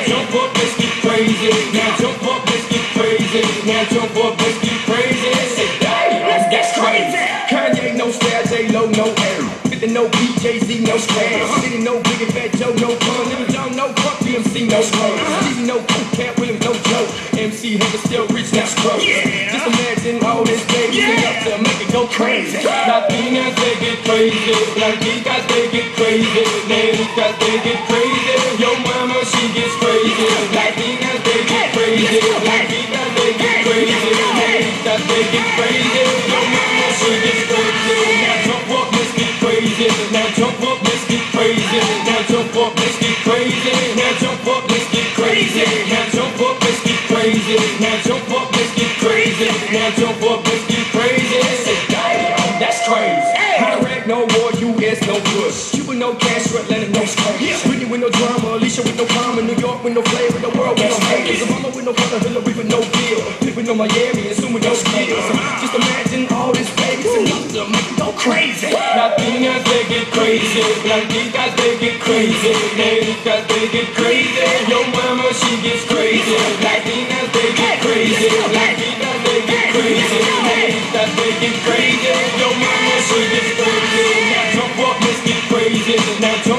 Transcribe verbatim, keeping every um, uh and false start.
jump up, let's get crazy. Now jump up, let's get crazy. Now jump up, let's get crazy. Say, damn, that's, that's crazy. Kanye, no style, J-Lo, no air. fifty, no B, Jay-Z, no square. City, no Biggie, Fat Joe, no pun. Little John, no fuck, B M C, no smoke. Easy, no cool, Cat Williams, no joke. M C, Hunter, still rich, now scrub. Just imagine all this baby enough to make it go crazy. Latinas, they get crazy. Latinas, they get crazy. Latinas, they get crazy. Yo mama, she gets crazy. Latinas, they get crazy. Latinas, they get crazy. Latinas, they get crazy. Yo mama, she gets crazy. Now jump up, let's get crazy. Now jump up, let's get crazy. Now jump up, let's get crazy. Now jump up, let's get crazy. Now jump up, let's get crazy. Now jump up, let's get crazy. Now jump up, let's get crazy. Say, damn, that's crazy. Iraq, no war, U S, no push. Cuba, no cash, Atlanta, no space. Whitney with no drama, Alicia with no karma, New York with no flavor, the world with no haters. Obama with no brother, Hillary with no deal. Pick with no Miami, and soon with no skills. Just imagine all this babies and nothing to make it go crazy. Latinas, they get crazy. Latinas, they get crazy. Latinas, they get crazy. Yo mama, she gets crazy. Latinas, they get crazy. Latinas, they get crazy. Latinas, they get crazy. Yo mama, she gets crazy. Now jump up, let's get crazy. Now jump